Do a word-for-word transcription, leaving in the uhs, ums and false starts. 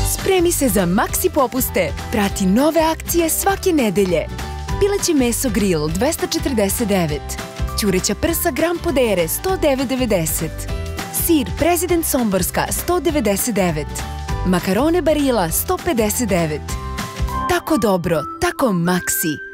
Spremi se za Maxi popuste. Prati nove akcije svake nedelje. Pileće meso grill dvesta četrdeset devet. Ćureća prsa gram podere sto devet devedeset. Sir Prezident Somborska sto devedeset devet. Makarone Barilla sto pedeset devet. Tako dobro, tako Maxi.